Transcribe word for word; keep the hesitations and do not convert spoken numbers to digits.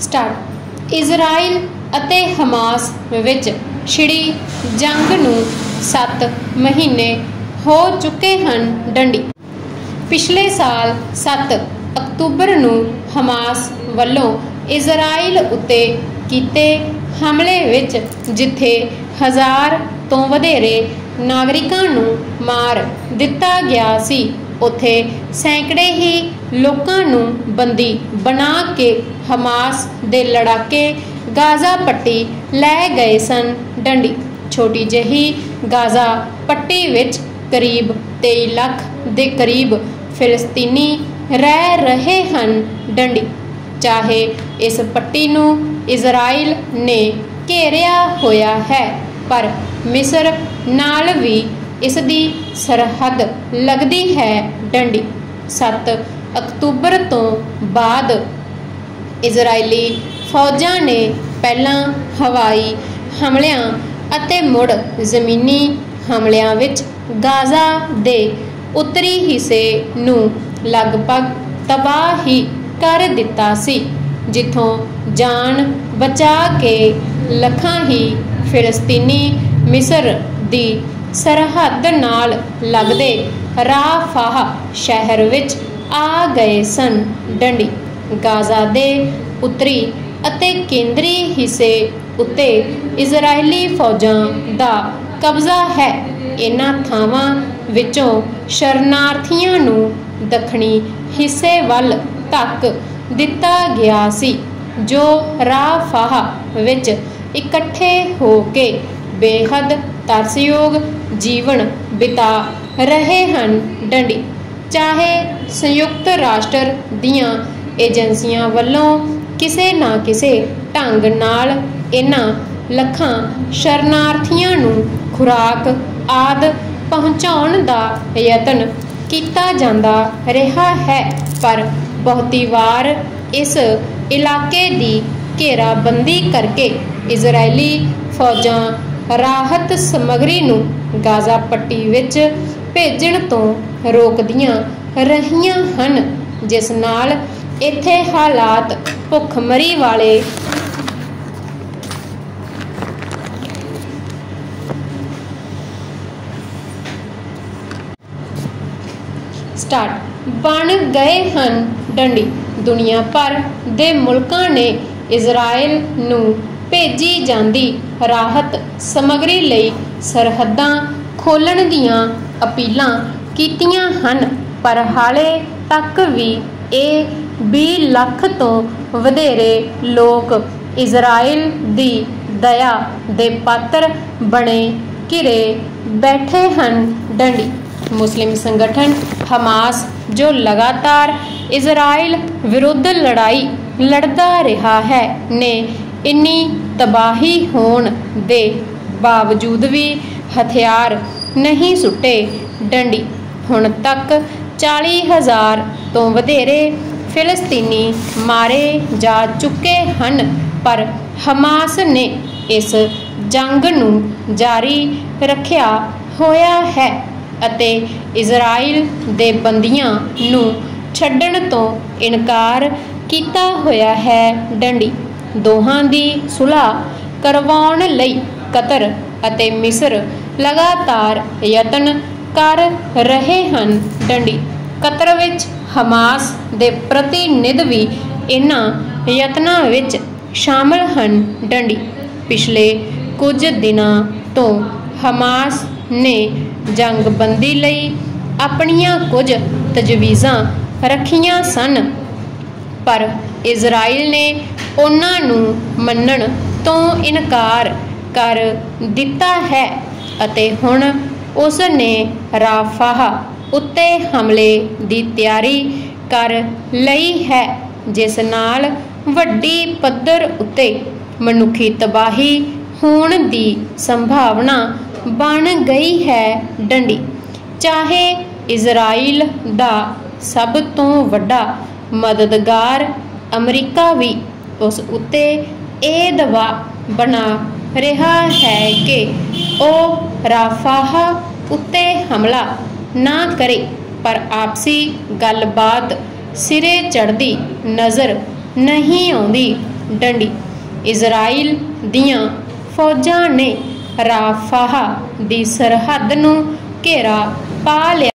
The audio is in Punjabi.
स्टार्ट। इजराइल ਅਤੇ हमास विच छिड़ी जंग नूं सत्त महीने हो चुके हैं डंडी। पिछले साल सत्त अक्तूबर नूं हमास वल्लों इजराइल उत्ते कीते हमले विच जिथे हज़ार तो वधेरे नागरिकां नूं मार दिता गया सी, उत्थे सैकड़े ही लोकां नूं बंदी बना के हमास दे लड़ाके गाजा पट्टी लै गए सन डंडी। छोटी जही गाजा पट्टी विच करीब तेई लख दे करीब फिलिस्तीनी रह रहे हैं डंडी। चाहे इस पट्टी नूं इजराइल ने घेरिया होया है, पर मिस्र नाल भी इसदी सरहद लगदी है डंडी। सत्त अक्तूबर तो बाद इजरायली फौजां ने पहलां हवाई हमलियां अते मुड़ जमीनी हमलियां विच गाजा दे उत्तरी हिस्से नूं लगभग तबाह ही कर दिता सी, जिथों जान बचा के लखां ही फिलिस्तीनी मिस्र दी सरहद नाल लगदे राफाह शहर विच आ गए सन डंडी। गाजा दे उत्तरी ਅਤੇ ਕੇਂਦਰੀ ਹਿੱਸੇ ਉੱਤੇ ਇਜ਼ਰਾਈਲੀ ਫੌਜਾਂ ਦਾ ਕਬਜ਼ਾ ਹੈ। ਇਹਨਾਂ ਥਾਵਾਂ ਵਿੱਚੋਂ ਸ਼ਰਨਾਰਥੀਆਂ ਨੂੰ ਦੱਖਣੀ ਹਿੱਸੇ ਵੱਲ ਧੱਕ ਦਿੱਤਾ ਗਿਆ ਸੀ, ਜੋ ਰਾਫਾਹ ਵਿੱਚ ਇਕੱਠੇ ਹੋ ਕੇ ਬੇਹੱਦ ਤਰਸਯੋਗ ਜੀਵਨ ਬਿਤਾ ਰਹੇ ਹਨ ਡੰਡੀ। ਚਾਹੇ ਸੰਯੁਕਤ ਰਾਸ਼ਟਰ ਦੀਆਂ ਏਜੰਸੀਆਂ ਵੱਲੋਂ ਕਿਸੇ ਨਾ ਕਿਸੇ ਢੰਗ ਨਾਲ ਇਹਨਾਂ ਲੱਖਾਂ ਸ਼ਰਨਾਰਥੀਆਂ ਨੂੰ ਖੁਰਾਕ ਆਦਿ ਪਹੁੰਚਾਉਣ ਦਾ ਯਤਨ ਕੀਤਾ ਜਾਂਦਾ ਰਿਹਾ ਹੈ, ਪਰ ਬਹੁਤੀ ਵਾਰ ਇਸ ਇਲਾਕੇ ਦੀ ਘੇਰਾਬੰਦੀ ਕਰਕੇ ਇਜ਼ਰਾਈਲੀ ਫੌਜਾਂ ਰਾਹਤ ਸਮੱਗਰੀ ਨੂੰ ਗਾਜ਼ਾ ਪੱਟੀ ਵਿੱਚ ਭੇਜਣ ਤੋਂ ਰੋਕਦੀਆਂ ਰਹੀਆਂ ਹਨ, ਜਿਸ ਨਾਲ ਇੱਥੇ ਹਾਲਾਤ ਭੁੱਖਮਰੀ ਵਾਲੇ ਸਟਾਰਟ ਬਣ ਗਏ ਹਨ ਡੰਡੀ। ਦੁਨੀਆ ਭਰ ਦੇ ਮੁਲਕਾਂ ਨੇ ਇਜ਼ਰਾਈਲ ਨੂੰ ਭੇਜੀ ਜਾਂਦੀ ਰਾਹਤ ਸਮੱਗਰੀ ਲਈ ਸਰਹੱਦਾਂ ਖੋਲ੍ਹਣ ਦੀਆਂ ਅਪੀਲਾਂ ਕੀਤੀਆਂ ਹਨ, ਪਰ ਹਾਲੇ ਤੱਕ ਵੀ ਇਹ ਵੀਹ ਲੱਖ ਤੋਂ ਵਧੇਰੇ ਲੋਕ ਇਜ਼ਰਾਈਲ ਦੀ ਦਇਆ ਦੇ ਪਾਤਰ ਬਣੇ ਘਿਰੇ ਬੈਠੇ ਹਨ ਡੰਡੀ। ਮੁਸਲਿਮ ਸੰਗਠਨ ਹਮਾਸ, ਜੋ ਲਗਾਤਾਰ ਇਜ਼ਰਾਈਲ ਵਿਰੁੱਧ ਲੜਾਈ ਲੜਦਾ ਰਿਹਾ ਹੈ, ਨੇ ਇੰਨੀ ਤਬਾਹੀ ਹੋਣ ਦੇ ਬਾਵਜੂਦ ਵੀ ਹਥਿਆਰ ਨਹੀਂ ਸੁੱਟੇ ਡੰਡੀ। ਹੁਣ ਤੱਕ ਚਾਲੀ ਹਜ਼ਾਰ ਤੋਂ ਵਧੇਰੇ ਫਿਲਿਸਤੀਨੀ ਮਾਰੇ ਜਾ ਚੁੱਕੇ ਹਨ, ਪਰ ਹਮਾਸ ਨੇ ਇਸ ਜੰਗ ਨੂੰ ਜਾਰੀ ਰੱਖਿਆ ਹੋਇਆ ਹੈ ਅਤੇ ਇਜ਼ਰਾਈਲ ਦੇ ਬੰਦੀਆਂ ਨੂੰ ਛੱਡਣ ਤੋਂ ਇਨਕਾਰ ਕੀਤਾ ਹੋਇਆ ਹੈ ਡੰਡੀ। ਦੋਹਾਂ ਦੀ ਸੁਲ੍ਹਾ ਕਰਵਾਉਣ ਲਈ ਕਤਰ ਅਤੇ ਮਿਸਰ ਲਗਾਤਾਰ ਯਤਨ ਕਰ ਰਹੇ ਹਨ ਡੰਡੀ। ਕਤਰ ਵਿੱਚ ਹਮਾਸ ਦੇ ਪ੍ਰਤੀਨਿਧ ਵੀ ਇਹਨਾਂ ਯਤਨਾਂ ਵਿੱਚ ਸ਼ਾਮਲ ਹਨ ਡੰਡੀ। ਪਿਛਲੇ ਕੁਝ ਦਿਨਾਂ ਤੋਂ ਹਮਾਸ ਨੇ ਜੰਗਬੰਦੀ ਲਈ ਆਪਣੀਆਂ ਕੁਝ ਤਜਵੀਜ਼ਾਂ ਰੱਖੀਆਂ ਸਨ, ਪਰ ਇਜ਼ਰਾਈਲ ਨੇ ਉਹਨਾਂ ਨੂੰ ਮੰਨਣ ਤੋਂ ਇਨਕਾਰ ਕਰ ਦਿੱਤਾ ਹੈ ਅਤੇ ਹੁਣ ਉਸ ਨੇ ਰਾਫਾਹ ਉੱਤੇ ਹਮਲੇ ਦੀ ਤਿਆਰੀ ਕਰ ਲਈ ਹੈ, ਜਿਸ ਨਾਲ ਵੱਡੀ ਪੱਧਰ ਉੱਤੇ ਮਨੁੱਖੀ ਤਬਾਹੀ ਹੋਣ ਦੀ ਸੰਭਾਵਨਾ ਬਣ ਗਈ ਹੈ ਡੰਡੀ। ਚਾਹੇ ਇਜ਼ਰਾਈਲ ਦਾ ਸਭ ਤੋਂ ਵੱਡਾ ਮਦਦਗਾਰ ਅਮਰੀਕਾ ਵੀ ਉਸ ਉੱਤੇ ਇਹ ਦਬਾਅ ਬਣਾ ਰਿਹਾ ਹੈ ਕਿ ਉਹ ਰਾਫਾਹ ਉੱਤੇ ਹਮਲਾ ਨਾ ਕਰੇ, ਪਰ ਆਪਸੀ ਗੱਲਬਾਤ ਸਿਰੇ ਚੜ੍ਹਦੀ ਨਜ਼ਰ ਨਹੀਂ ਆਉਂਦੀ। डंडी। इजराइल दियां फौजां ने राफाह दी सरहद नूं घेरा पा लिया